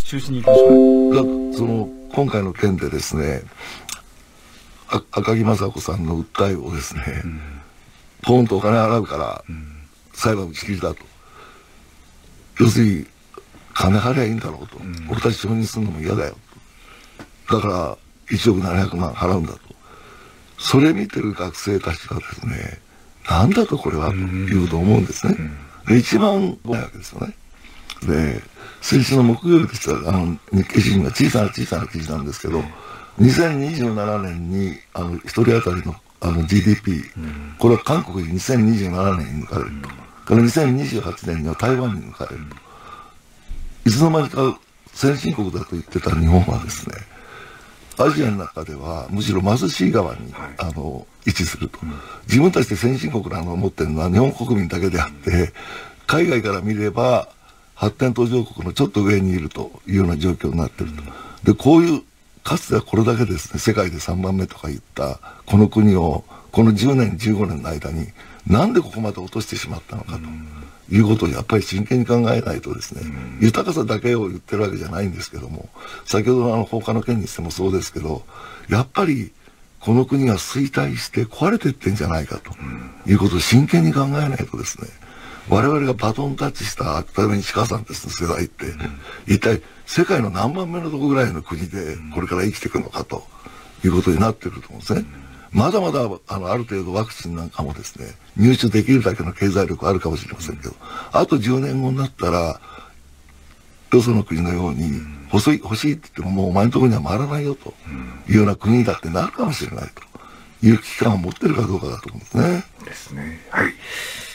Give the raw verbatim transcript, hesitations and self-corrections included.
中心に行きましょう。その今回の件でですね、赤木雅子さんの訴えをですね、うん、ポンとお金払うから裁判打ち切りだと、要するに金払えばいいんだろうと、うん、俺たち承認するのも嫌だよと、だからいちおくななひゃくまん払うんだと、それ見てる学生たちがですね、なんだとこれはというと思うんですね。で一番怖いわけですよね。で先週の木曜日でしたら、あの日経新聞が小さな小さな記事なんですけど、にせんにじゅうななねんにあのひとり当たりのあの ジーディーピー、これは韓国ににせんにじゅうななねんに抜かれると、からにせんにじゅうはちねんには台湾に抜かれると、いつの間にか先進国だと言ってた日本はですね、アジアの中ではむしろ貧しい側に、はい、あの位置すると、うん、自分たちで先進国なのを持ってるのは日本国民だけであって、海外から見れば発展途上国のちょっと上にいるというような状況になっていると、でこういうかつてはこれだけですね、世界でさんばんめとか言ったこの国をこのじゅうねんじゅうごねんの間になんでここまで落としてしまったのかと、うん、いうことをやっぱり真剣に考えないとですね、うん、豊かさだけを言ってるわけじゃないんですけども、先ほどのあの放火の件にしてもそうですけど、やっぱりこの国が衰退して壊れていってんじゃないかと、うん、いうことを真剣に考えないとですね、我々がバトンタッチした例えば西川さんたちの世代って、うん、一体世界の何番目のとこぐらいの国でこれから生きていくのかということになってると思うんですね。まだまだあのある程度ワクチンなんかもですね、入手できるだけの経済力あるかもしれませんけど、あとじゅうねんごになったらよその国のように欲しい欲しいって言ってももうお前のところには回らないよというような国だってなるかもしれないという危機感を持ってるかどうかだと思うんですね。 ですね。はい。